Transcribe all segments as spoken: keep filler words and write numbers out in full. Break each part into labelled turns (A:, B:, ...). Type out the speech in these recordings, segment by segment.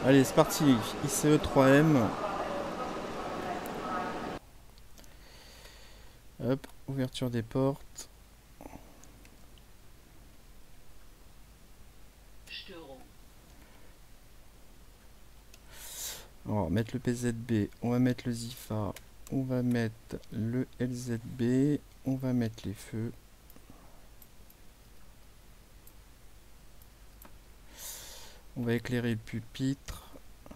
A: Allez, c'est parti. I C E trois M. Hop, ouverture des portes. On va mettre le P Z B, on va mettre le Zifa, on va mettre le L Z B, on va mettre les feux. On va éclairer le pupitre.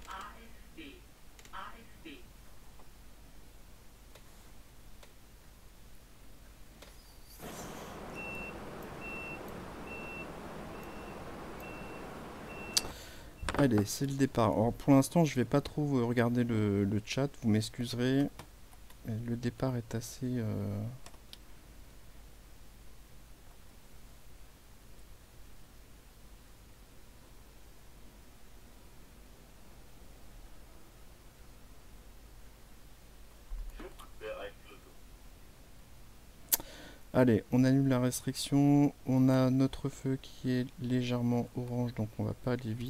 A: Allez, c'est le départ. Alors pour l'instant, je vais pas trop regarder le, le chat, vous m'excuserez. Le départ est assez... Euh... Allez, on annule la restriction. On a notre feu qui est légèrement orange, donc on va pas aller vite.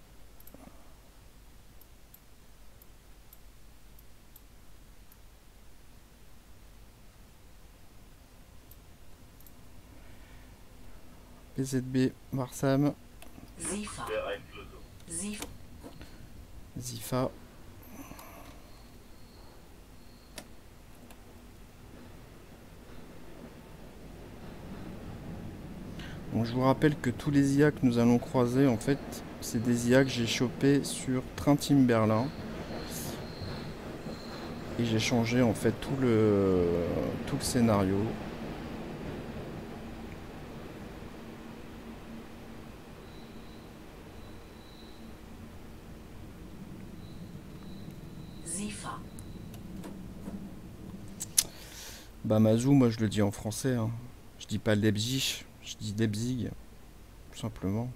A: P Z B, Marsam.
B: Zifa. Zifa.
A: Zifa. Bon, je vous rappelle que tous les I A que nous allons croiser, en fait, c'est des I A que j'ai chopé sur Train Team Berlin. Et j'ai changé en fait tout le, tout le scénario.
B: Zifa.
A: Bah Mazou, moi je le dis en français. Hein. Je dis pas Leipzig, je dis Leipzig. Tout simplement.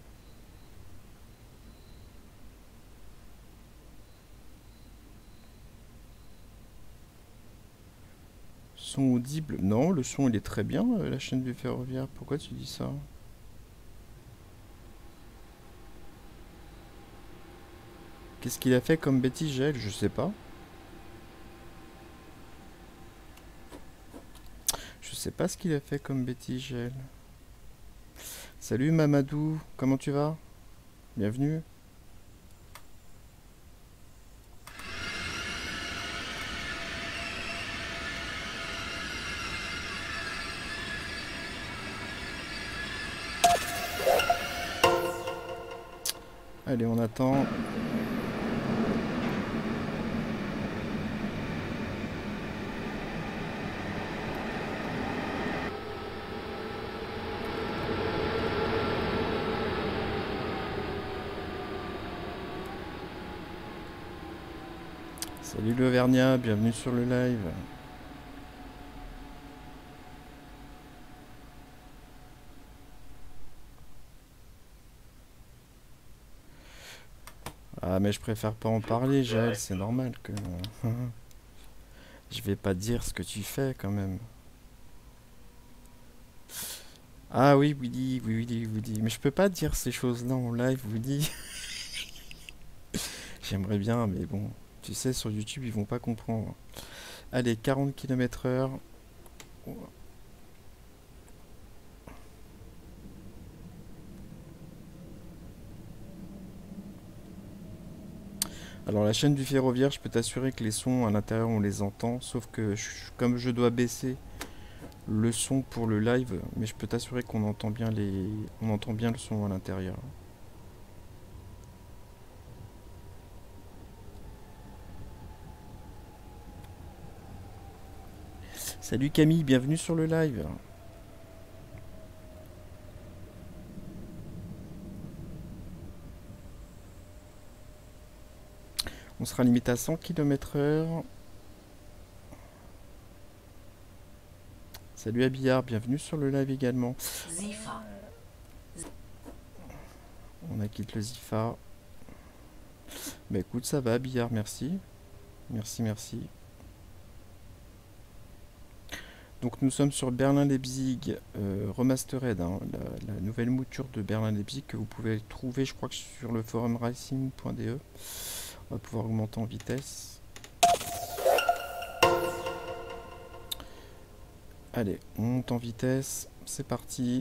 A: Son audible? Non, le son il est très bien, euh, la chaîne du ferroviaire. Pourquoi tu dis ça? Qu'est-ce qu'il a fait comme bêtise, Gel? Je sais pas. Je sais pas ce qu'il a fait comme bêtise, Gel. Salut Mamadou, comment tu vas? Bienvenue. Allez, on attend. Salut l'Auvergnat, bienvenue sur le live. Ah mais je préfère pas en parler, Jaël, c'est normal que... Je vais pas dire ce que tu fais quand même. Ah oui, Willy, oui, Willy, Willy. Mais je peux pas dire ces choses-là en live, Willy. J'aimerais bien, mais bon, tu sais, sur YouTube, ils vont pas comprendre. Allez, quarante kilomètres heure. Alors la chaîne du ferroviaire, je peux t'assurer que les sons à l'intérieur, on les entend. Sauf que je, comme je dois baisser le son pour le live, mais je peux t'assurer qu'on entend bien les, on entend bien le son à l'intérieur. Salut Camille, bienvenue sur le live. On sera limité à cent kilomètres heure. Salut Abillard, bienvenue sur le live également.
B: Zifa.
A: On a quitté le Zifa. Bah écoute, ça va Abillard, merci. Merci, merci. Donc nous sommes sur Berlin-Leipzig euh, Remastered, hein, la, la nouvelle mouture de Berlin-Leipzig que vous pouvez trouver, je crois que sur le forum racing point d e. On va pouvoir augmenter en vitesse. Allez, on monte en vitesse, c'est parti.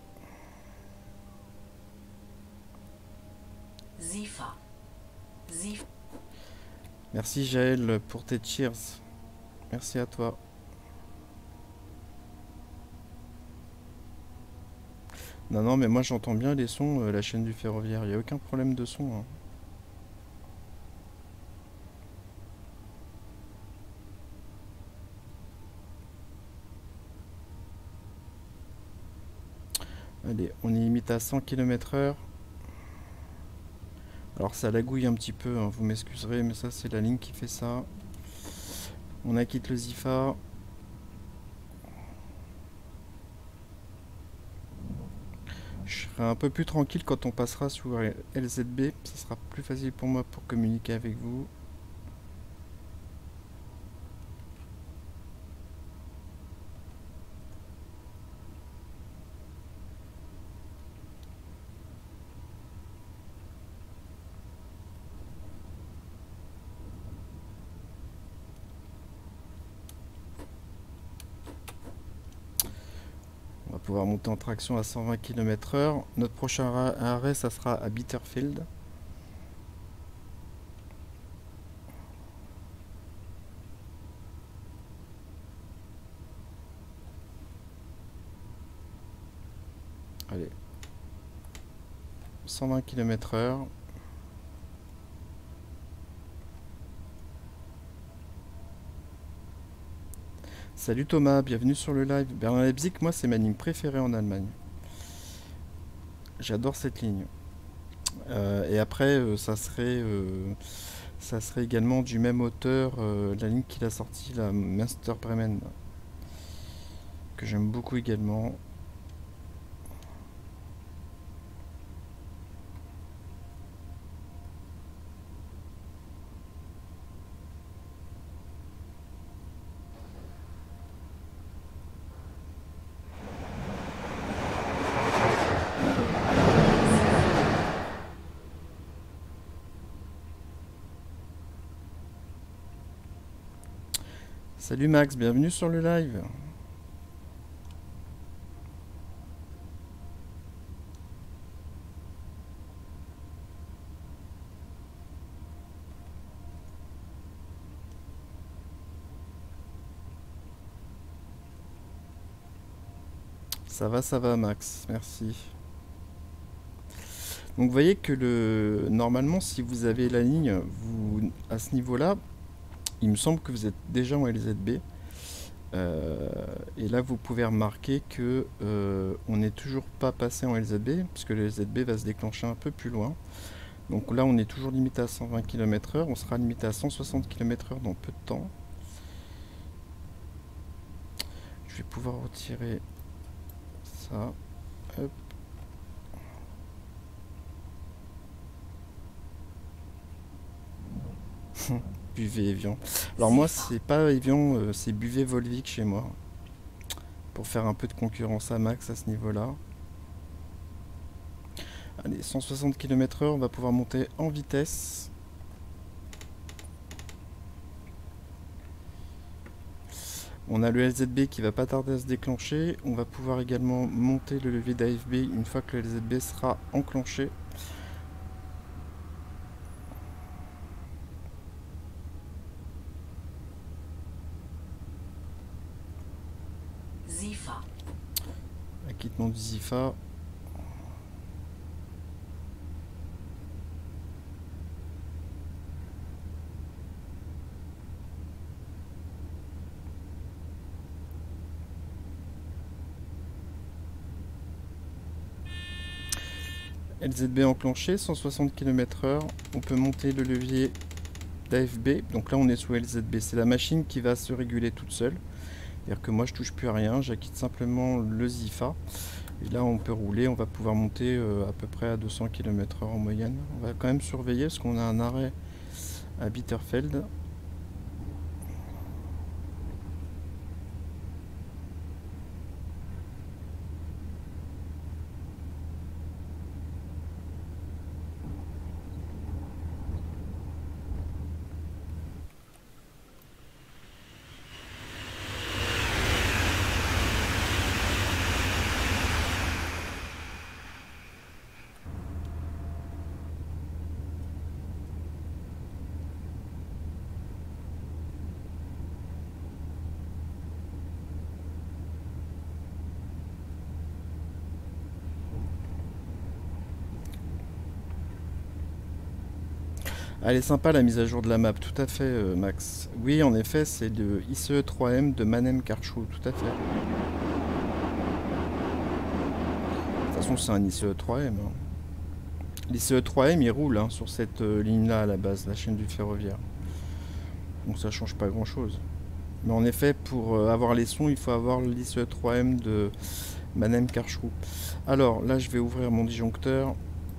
B: Zifa. Zif.
A: Merci Jaël pour tes cheers. Merci à toi. Non, non, mais moi j'entends bien les sons, euh, la chaîne du ferroviaire, il n'y a aucun problème de son, hein. Allez, on est limité à cent kilomètres heure. Alors ça lagouille un petit peu, hein, vous m'excuserez, mais ça c'est la ligne qui fait ça. On acquitte le Zifa. Je serai un peu plus tranquille quand on passera sur L Z B. Ça sera plus facile pour moi pour communiquer avec vous. On va pouvoir monter en traction à cent vingt kilomètres heure. Notre prochain arrêt, ça sera à Bitterfeld. Allez. cent vingt kilomètres heure. Salut Thomas, bienvenue sur le live. Berlin-Leipzig, moi c'est ma ligne préférée en Allemagne. J'adore cette ligne. Euh, et après, euh, ça serait, euh, ça serait également du même auteur, euh, la ligne qu'il a sorti, la Münster Bremen, que j'aime beaucoup également. Salut Max, bienvenue sur le live. Ça va, ça va Max, merci. Donc vous voyez que le normalement si vous avez la ligne, vous à ce niveau-là, il me semble que vous êtes déjà en L Z B. Euh, et là vous pouvez remarquer que euh, on n'est toujours pas passé en L Z B, puisque le L Z B va se déclencher un peu plus loin. Donc là on est toujours limité à cent vingt kilomètres heure, on sera limité à cent soixante kilomètres heure dans peu de temps. Je vais pouvoir retirer ça. Hop. Buvez Evian. Alors moi c'est pas Evian, euh, c'est Buvez Volvic chez moi. Pour faire un peu de concurrence à Max à ce niveau-là. Allez, cent soixante kilomètres heure, on va pouvoir monter en vitesse. On a le L Z B qui va pas tarder à se déclencher. On va pouvoir également monter le levier d'A F B une fois que le L Z B sera enclenché.
B: Zifa.
A: Acquittement du Zifa. L Z B enclenché, cent soixante kilomètres heure. On peut monter le levier d'A F B. Donc là on est sous L Z B. C'est la machine qui va se réguler toute seule. C'est-à-dire que moi je touche plus à rien, j'acquitte simplement le Zifa. Et là on peut rouler, on va pouvoir monter euh, à peu près à deux cents kilomètres heure en moyenne. On va quand même surveiller parce qu'on a un arrêt à Bitterfeld. Elle est sympa la mise à jour de la map, tout à fait euh, Max. Oui en effet c'est de I C E trois M de Manem Karchou, tout à fait. De toute façon c'est un I C E trois M. Hein. L'I C E trois M il roule hein, sur cette euh, ligne là à la base, la chaîne du ferroviaire. Donc ça change pas grand chose. Mais en effet pour euh, avoir les sons il faut avoir l'I C E trois M de Manem Karchou. Alors là je vais ouvrir mon disjoncteur.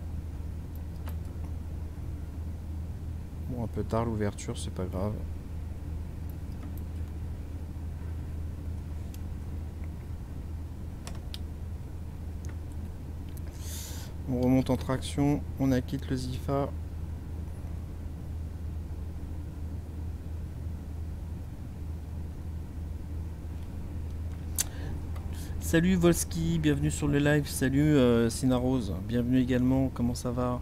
A: Bon, un peu tard l'ouverture, c'est pas grave. On remonte en traction, on acquitte le Zifa. Salut Volski, bienvenue sur le live. Salut euh, Sinarose, bienvenue également, comment ça va?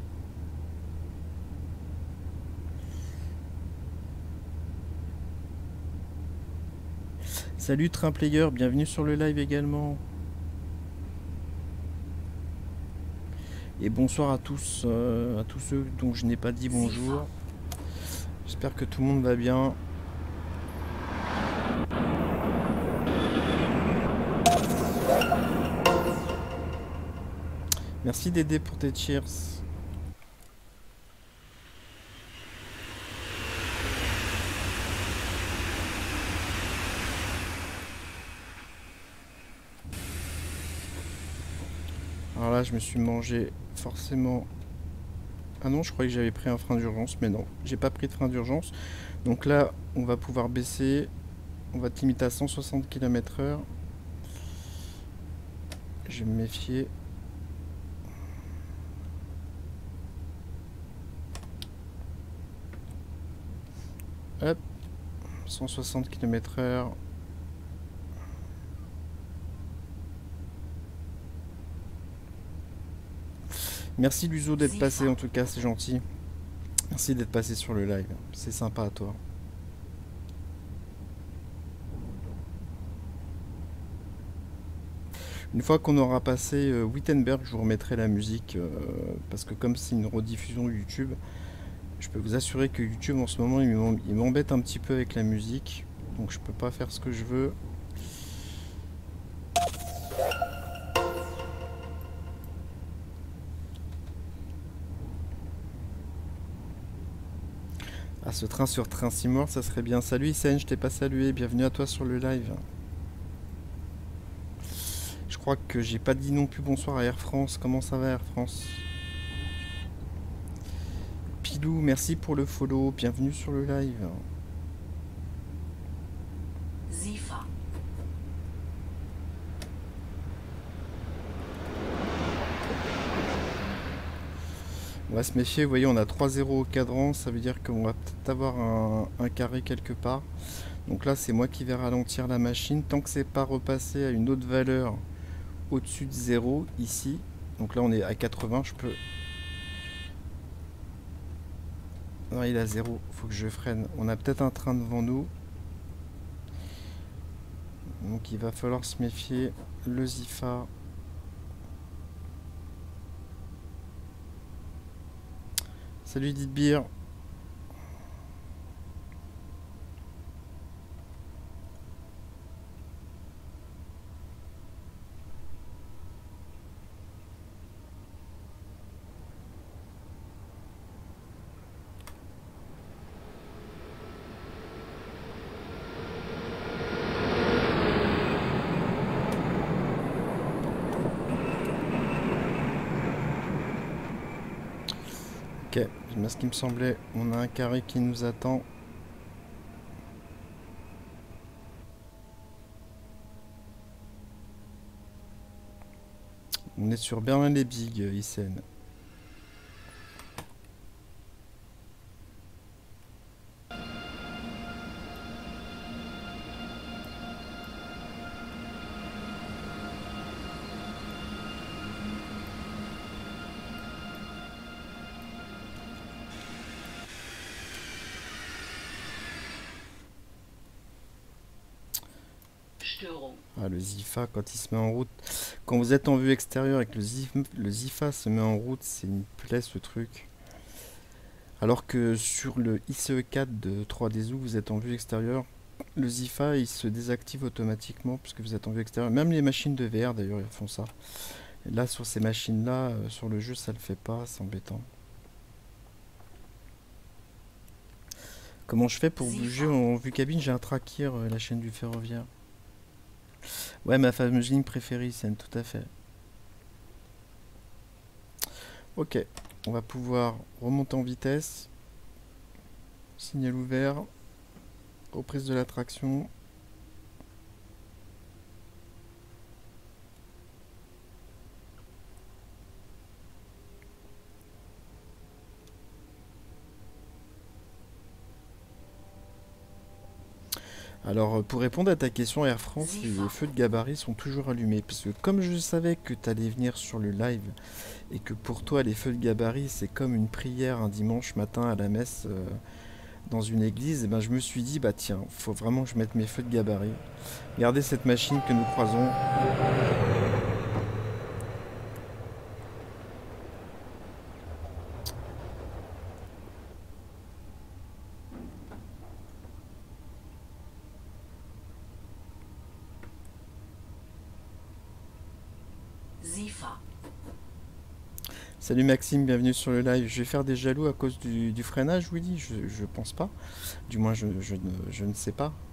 A: Salut Train Player, bienvenue sur le live également. Et bonsoir à tous, euh, à tous ceux dont je n'ai pas dit bonjour. J'espère que tout le monde va bien. Merci Dédé pour tes cheers. Alors là, je me suis mangé forcément... Ah non, je croyais que j'avais pris un frein d'urgence, mais non, j'ai pas pris de frein d'urgence. Donc là, on va pouvoir baisser. On va te limiter à cent soixante kilomètres heure. Je vais me méfier. Hop, cent soixante kilomètres heure. Merci Luzo d'être passé, en tout cas, c'est gentil. Merci d'être passé sur le live, c'est sympa à toi. Une fois qu'on aura passé euh, Wittenberg, je vous remettrai la musique, euh, parce que comme c'est une rediffusion YouTube, je peux vous assurer que YouTube en ce moment il m'embête un petit peu avec la musique, donc je peux pas faire ce que je veux. Ah, ce train sur train Seymour, ça serait bien. Salut Isen, je t'ai pas salué, bienvenue à toi sur le live. Je crois que j'ai pas dit non plus bonsoir à Air France. Comment ça va Air France? Pilou, merci pour le follow, bienvenue sur le live.
B: Zifa.
A: On va se méfier, vous voyez on a trois zéro au cadran, ça veut dire qu'on va peut-être avoir un, un carré quelque part. Donc là c'est moi qui vais ralentir la machine, tant que c'est pas repassé à une autre valeur au-dessus de zéro ici. Donc là on est à quatre-vingts, je peux... Non il est à zéro, faut que je freine. On a peut-être un train devant nous. Donc il va falloir se méfier. Le Zifa. Salut Didbir. Ok, c'est ce qui me semblait. On a un carré qui nous attend. On est sur Berlin-les-Bigues, Isen. Ah, le Zifa, quand il se met en route. Quand vous êtes en vue extérieure et que le, Zif, le Zifa se met en route, c'est une plaie ce truc. Alors que sur le I C E quatre de trois D Zoo, vous êtes en vue extérieure. Le Zifa, il se désactive automatiquement puisque vous êtes en vue extérieure. Même les machines de V R, d'ailleurs, ils font ça. Et là, sur ces machines-là, euh, sur le jeu, ça le fait pas. C'est embêtant. Comment je fais pour bouger
B: Zifa.
A: en vue cabine? J'ai un tracker, euh, la chaîne du ferroviaire. Ouais, ma fameuse ligne préférée, c'est tout à fait. Ok, on va pouvoir remonter en vitesse. Signal ouvert. Reprise de la traction. Alors, euh, pour répondre à ta question, Air France, les
B: Zifa.
A: feux de gabarit sont toujours allumés. Parce que comme je savais que tu allais venir sur le live et que pour toi, les feux de gabarit, c'est comme une prière un dimanche matin à la messe euh, dans une église, et ben, je me suis dit, bah tiens, faut vraiment que je mette mes feux de gabarit. Regardez cette machine que nous croisons.
B: Zifa.
A: Salut Maxime, bienvenue sur le live. Je vais faire des jaloux à cause du, du freinage, Willy? Je, je pense pas. Du moins, je, je ne, je ne sais pas.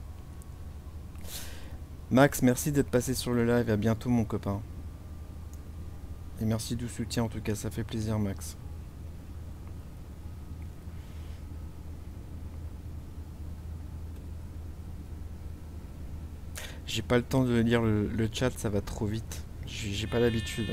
A: Max, merci d'être passé sur le live. À bientôt, mon copain. Et merci du soutien, en tout cas, ça fait plaisir, Max. J'ai pas le temps de lire le, le chat, ça va trop vite. J'ai j'ai pas l'habitude.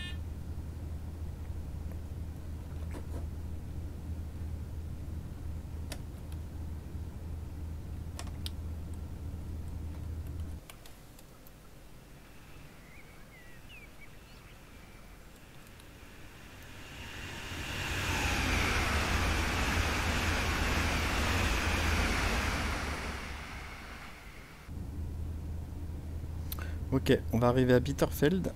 A: Ok, on va arriver à Bitterfeld.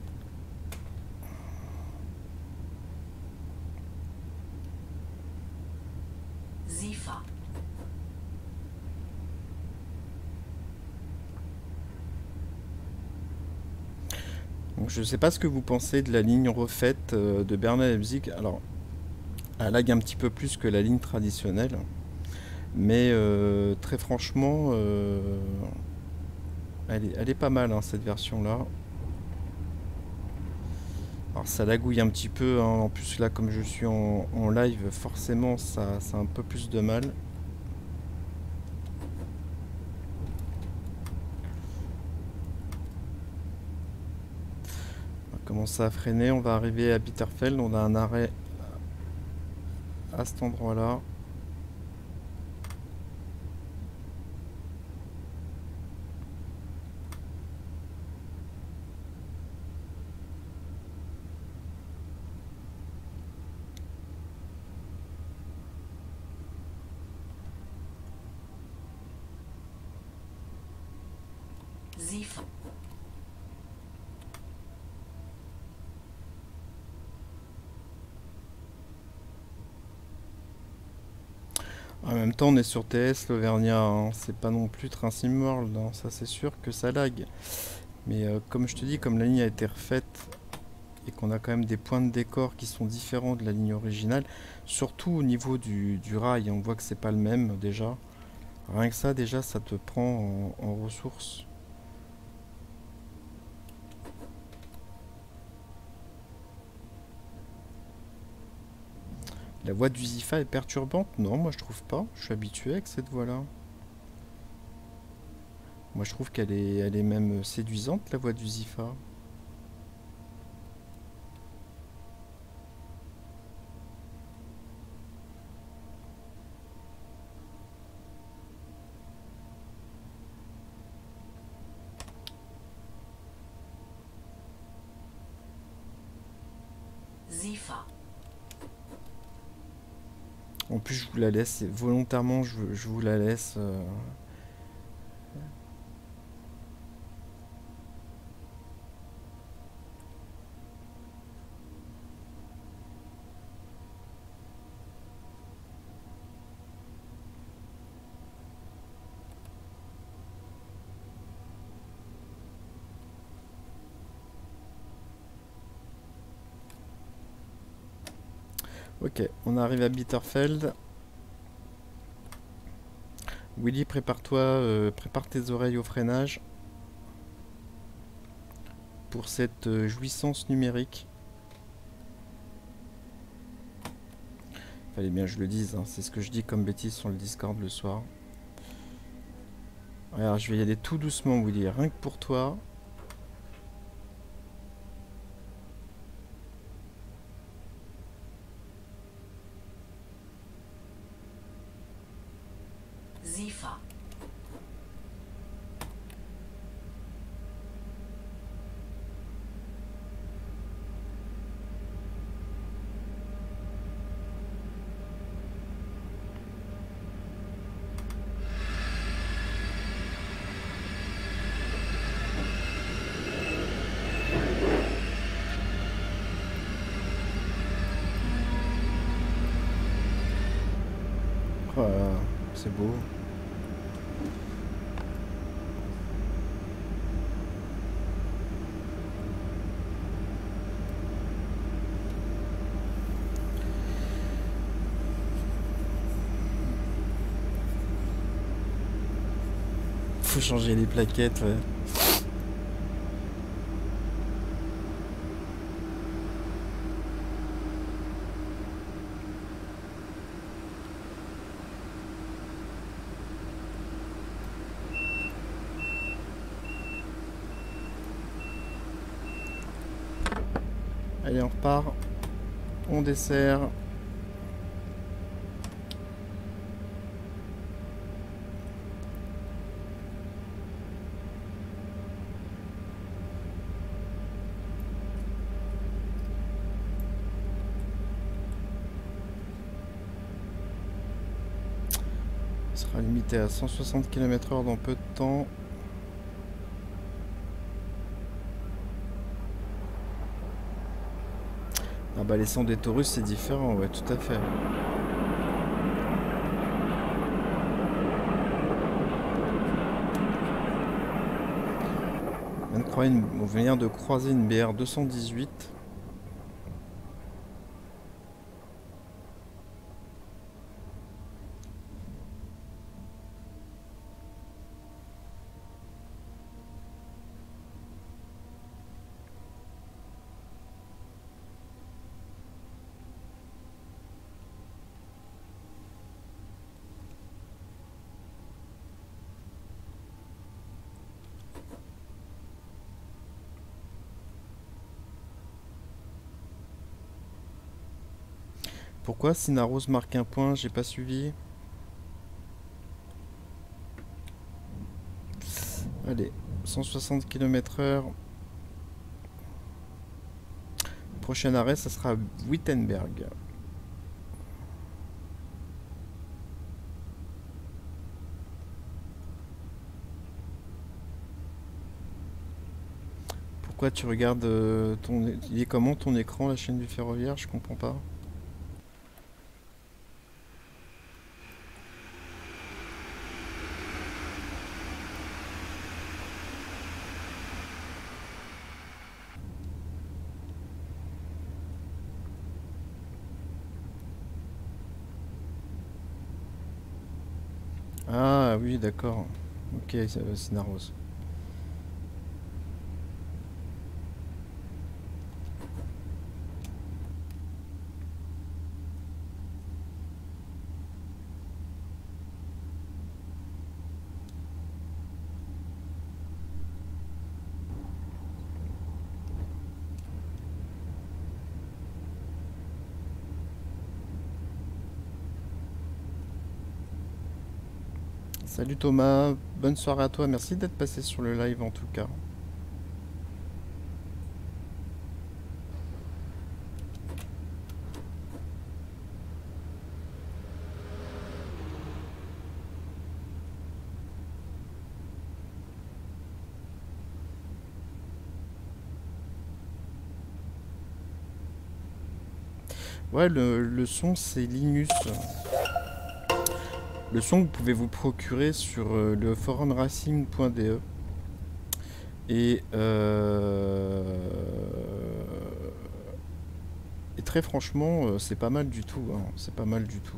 B: Zifa.
A: Donc, je sais pas ce que vous pensez de la ligne refaite euh, de Bernal-Leipzig. Alors, elle lag un petit peu plus que la ligne traditionnelle. Mais euh, très franchement, euh, elle est, elle est pas mal, hein, cette version-là. Alors ça lagouille un petit peu, hein. En plus là comme je suis en, en live, forcément ça, ça a un peu plus de mal. On va commencer à freiner, on va arriver à Bitterfeld, on a un arrêt à cet endroit-là.
B: Zifa.
A: En même temps on est sur T S l'Auvergnat, hein. C'est pas non plus Train Sim World, hein. Ça c'est sûr que ça lag. Mais euh, comme je te dis, comme la ligne a été refaite et qu'on a quand même des points de décor qui sont différents de la ligne originale, surtout au niveau du, du rail, on voit que c'est pas le même déjà. Rien que ça déjà ça te prend en, en ressources. La voix du Zifa est perturbante? Non, moi je trouve pas. Je suis habitué avec cette voix-là. Moi je trouve qu'elle est, elle est même séduisante, la voix du Zifa.
B: Zifa.
A: En plus, je vous la laisse, volontairement, je, je vous la laisse. euh, Ok, on arrive à Bitterfeld. Willy, prépare-toi, euh, prépare tes oreilles au freinage pour cette euh, jouissance numérique. Fallait bien que je le dise, hein, c'est ce que je dis comme bêtise sur le Discord le soir. Alors je vais y aller tout doucement, Willy, rien que pour toi.
B: Zifa.
A: Oh là là, c'est beau. Faut changer les plaquettes, ouais. Allez, on repart. On dessert. Il sera limité à cent soixante kilomètres heure dans peu de temps. Ah bah les sons des Taurus c'est différent, ouais, tout à fait. On vient de croiser une B R deux cent dix-huit. Pourquoi Sinaros marque un point? J'ai pas suivi. Allez, cent soixante kilomètres heure. Prochain arrêt, ça sera Wittenberg. Pourquoi tu regardes euh, ton... Il est comment ton écran, la chaîne du ferroviaire? Je comprends pas. Ah oui, d'accord. Ok, Sinaros. Salut Thomas, bonne soirée à toi, merci d'être passé sur le live en tout cas. Ouais, le, le son c'est Linus. Le son, vous pouvez vous procurer sur euh, le forum racing point d e. Et, euh, et très franchement, euh, c'est pas mal du tout, hein, c'est pas mal du tout.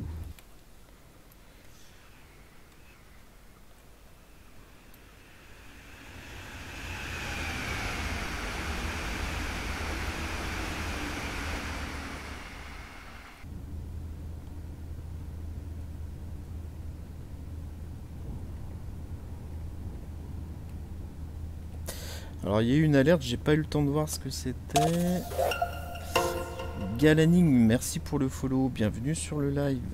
A: Alors il y a eu une alerte, j'ai pas eu le temps de voir ce que c'était. Galaning, merci pour le follow, bienvenue sur le live.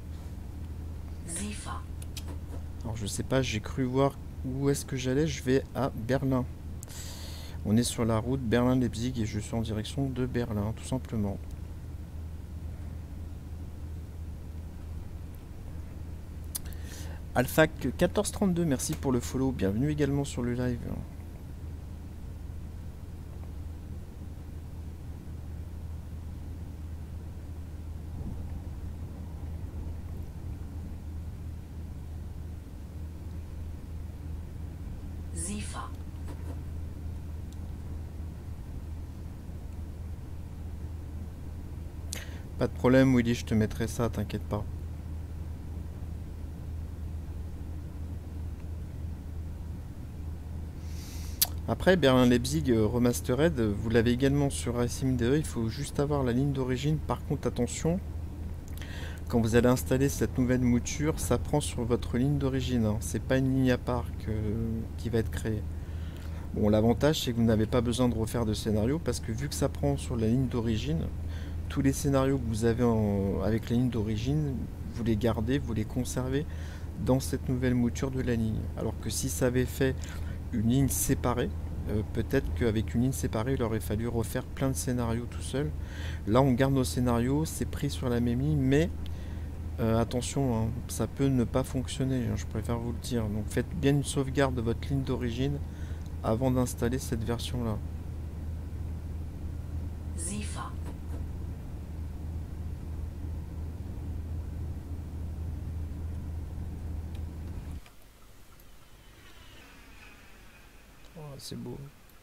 B: Zifa.
A: Alors je sais pas, j'ai cru voir où est-ce que j'allais, je vais à Berlin. On est sur la route Berlin-Leipzig et je suis en direction de Berlin, tout simplement. Alphac quatorze trente-deux, merci pour le follow, bienvenue également sur le live.
B: Zifa.
A: Pas de problème Willy, je te mettrai ça, t'inquiète pas. Après, Berlin-Leipzig euh, Remastered, vous l'avez également sur Racing D E, il faut juste avoir la ligne d'origine. Par contre, attention, quand vous allez installer cette nouvelle mouture, ça prend sur votre ligne d'origine, hein. C'est pas une ligne à part que- qui va être créée. Bon, l'avantage, c'est que vous n'avez pas besoin de refaire de scénario, parce que vu que ça prend sur la ligne d'origine, tous les scénarios que vous avez en- avec la ligne d'origine, vous les gardez, vous les conservez dans cette nouvelle mouture de la ligne. Alors que si ça avait fait une ligne séparée, euh, peut-être qu'avec une ligne séparée, il aurait fallu refaire plein de scénarios tout seul. Là, on garde nos scénarios, c'est pris sur la même ligne, mais euh, attention, hein, ça peut ne pas fonctionner, hein, je préfère vous le dire. Donc faites bien une sauvegarde de votre ligne d'origine avant d'installer cette version-là.
B: Zifa.
A: Oh, c'est beau.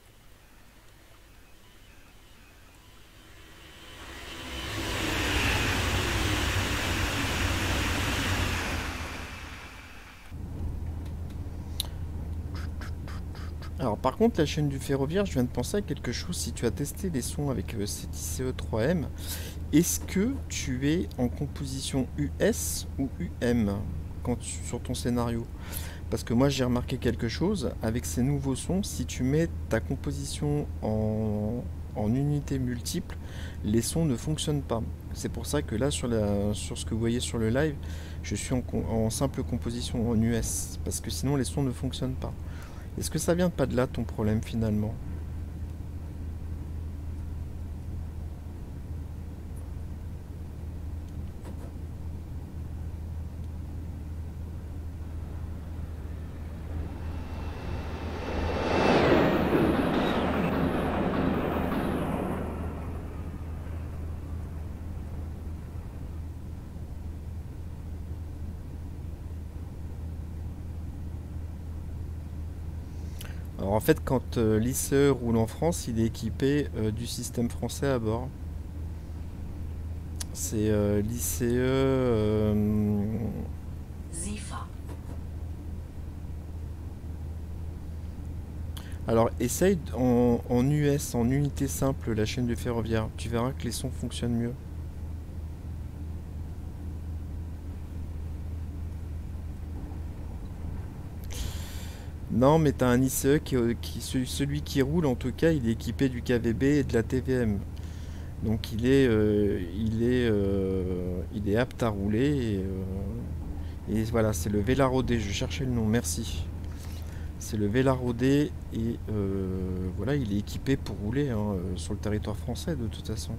A: Alors par contre, la chaîne du ferroviaire, je viens de penser à quelque chose. Si tu as testé les sons avec euh, cet I C E trois M, est-ce que tu es en composition U S ou U M quand tu- sur ton scénario? Parce que moi j'ai remarqué quelque chose, avec ces nouveaux sons, si tu mets ta composition en, en unité multiple, les sons ne fonctionnent pas. C'est pour ça que là sur, la, sur ce que vous voyez sur le live, je suis en, com- en simple composition en U S, parce que sinon les sons ne fonctionnent pas. Est-ce que ça vient pas de là ton problème finalement? Alors en fait quand euh, l'I C E roule en France, il est équipé euh, du système français à bord. C'est euh, l'I C E... euh,
B: Zifa.
A: Alors, essaye d- en, en U S, en unité simple, la chaîne du ferroviaire. Tu verras que les sons fonctionnent mieux. Non, mais t'as un I C E qui, euh, qui- ce- celui qui roule, en tout cas, il est équipé du K V B et de la T V M. Donc, il est, euh, il est, euh, il est apte à rouler. Et, euh, et voilà, c'est le Vélarodé. Je cherchais le nom. Merci. C'est le Vélarodé et euh, voilà, il est équipé pour rouler, hein, euh, sur le territoire français de toute façon.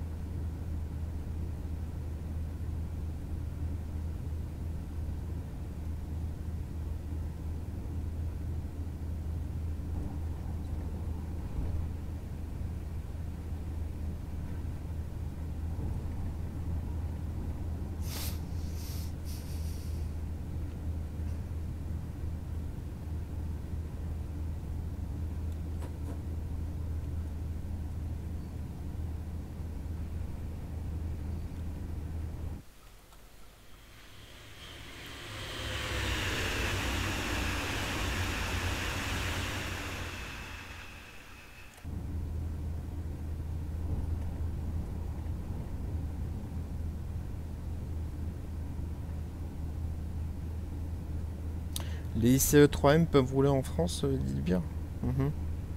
A: Les I C E trois M peuvent rouler en France, euh, dites bien. Mhm.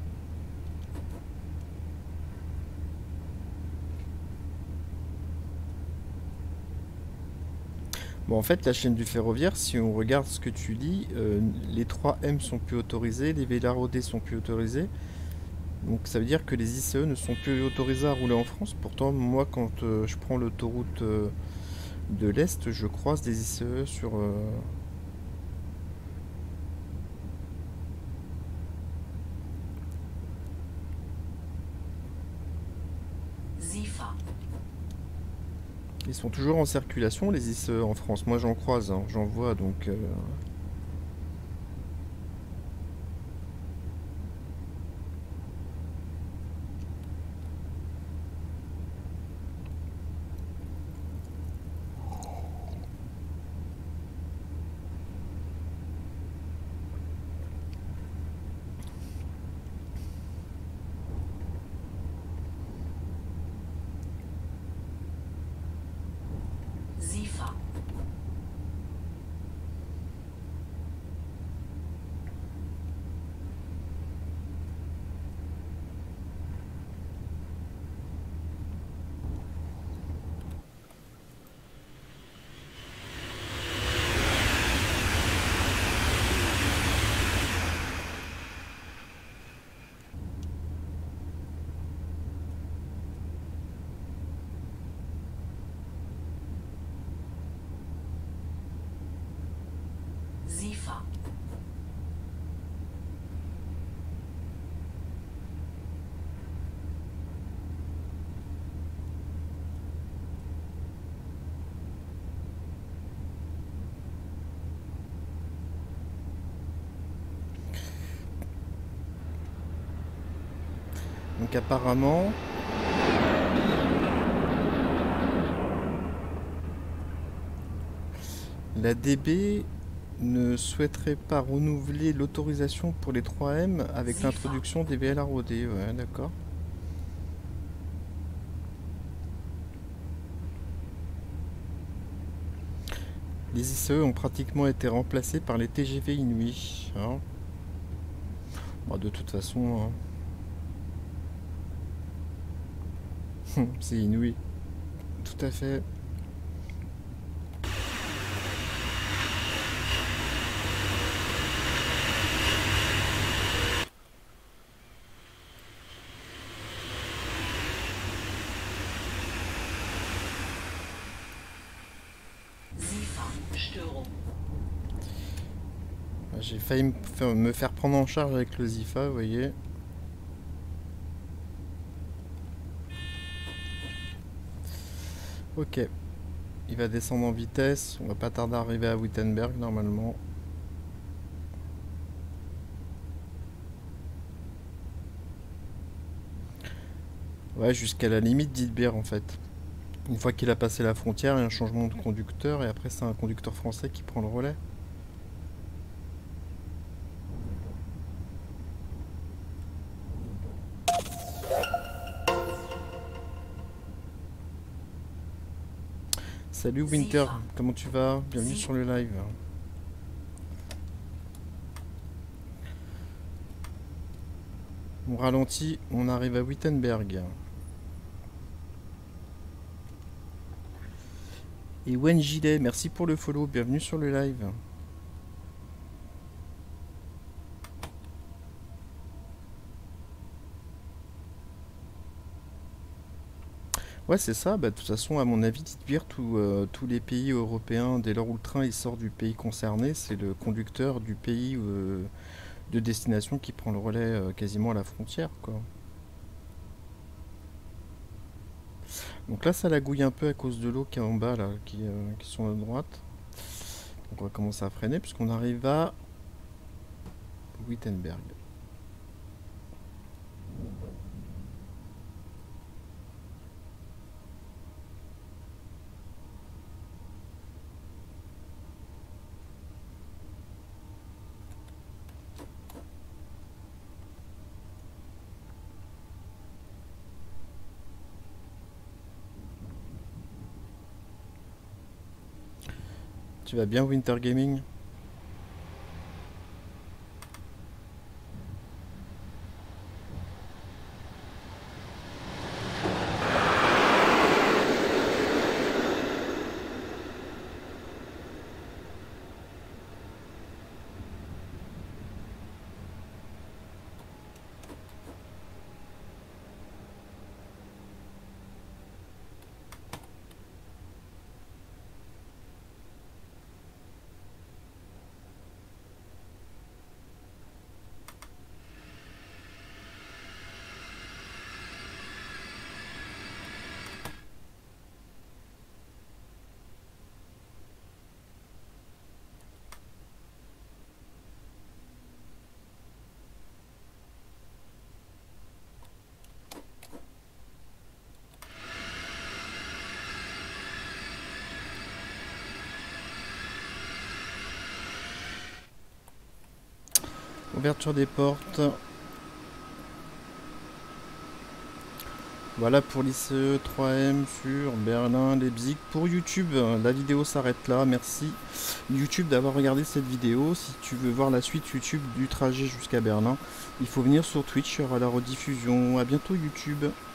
A: Bon, en fait, la chaîne du ferroviaire, si on regarde ce que tu lis, euh, les trois M sont plus autorisés, les vélas rodés sont plus autorisés. Donc ça veut dire que les I C E ne sont plus autorisés à rouler en France. Pourtant, moi, quand euh, je prends l'autoroute euh, de l'Est, je croise des I C E sur... euh,
B: Zifa.
A: Ils sont toujours en circulation, les I C E en France. Moi, j'en croise, hein, j'en vois, donc... euh,
B: Zifa. Zifa.
A: Donc apparemment... La D B ne souhaiterait pas renouveler l'autorisation pour les trois M avec
B: Zifa.
A: l'introduction des V L R O D. Ouais, d'accord. Les I C E ont pratiquement été remplacés par les T G V Inuit. Hein. Bon, de toute façon, hein. C'est Inuit. Tout à fait.
B: Zifa. Störung.
A: J'ai failli me faire, me faire prendre en charge avec le Zifa, vous voyez. Ok. Il va descendre en vitesse. On va pas tarder à arriver à Wittenberg normalement. Ouais, jusqu'à la limite d'Idbert en fait. Une fois qu'il a passé la frontière, il y a un changement de conducteur et après c'est un conducteur français qui prend le relais. Salut Winter,
B: Zifa.
A: comment tu vas? Bienvenue
B: Zi-
A: sur le live. On ralentit, on arrive à Wittenberg. Et Wen Gilet, merci pour le follow, bienvenue sur le live. Ouais, c'est ça, bah, de toute façon, à mon avis, Titbir, tous euh, tous les pays européens, dès lors où le train il sort du pays concerné, c'est le conducteur du pays euh, de destination qui prend le relais euh, quasiment à la frontière, quoi. Donc là, ça lagouille un peu à cause de l'eau qui est en bas, là, qui, euh, qui sont à droite. Donc on va commencer à freiner puisqu'on arrive à Wittenberg. Tu vas bien, Winter Gaming? Ouverture des portes. Voilà pour l'I C E trois M sur Berlin, Leipzig. Pour YouTube, la vidéo s'arrête là. Merci YouTube d'avoir regardé cette vidéo. Si tu veux voir la suite YouTube du trajet jusqu'à Berlin, il faut venir sur Twitch, il y aura la rediffusion. À bientôt YouTube.